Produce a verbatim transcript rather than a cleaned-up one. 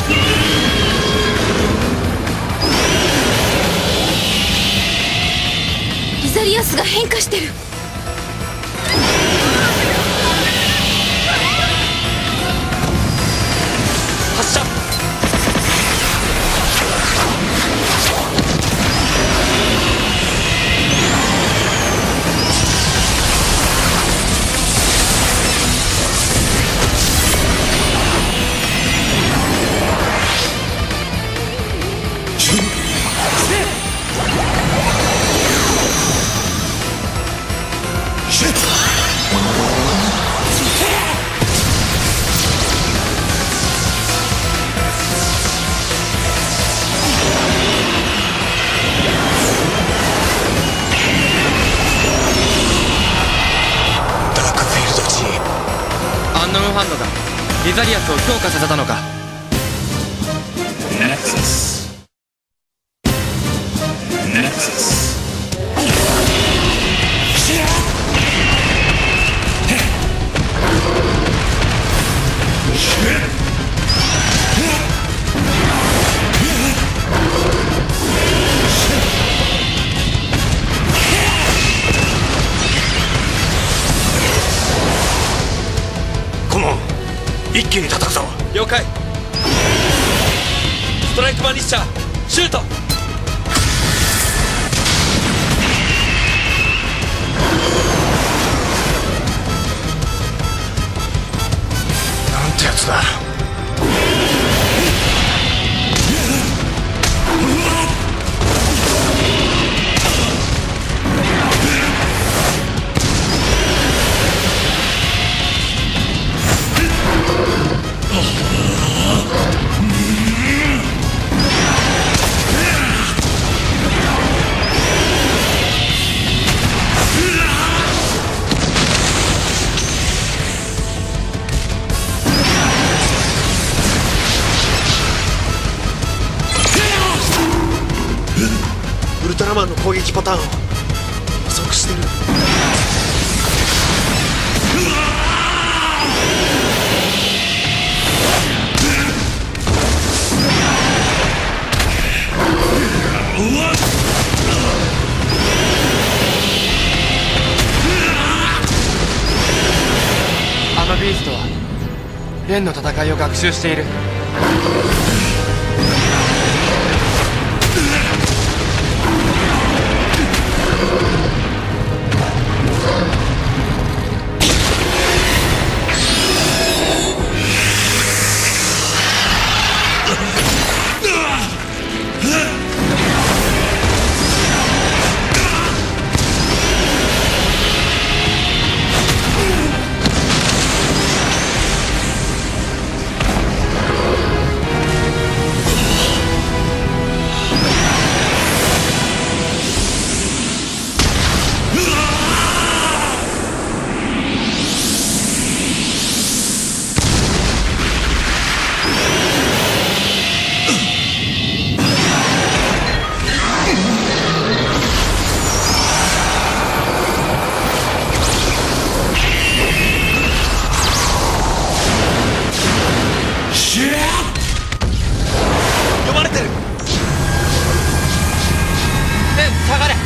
リザリアスが変化してる。 発射。 ファンドがリザリアスを強化させたのか。 Nexus Nexus 顧問、一気に叩くぞ。 了解。ストライクマンリッシャーシュート。 なんてやつだ。ウルトラマンの攻撃パターンを予測してる。 あのビーストはレンの戦いを学習している。 読まれてる。 レン下がれ。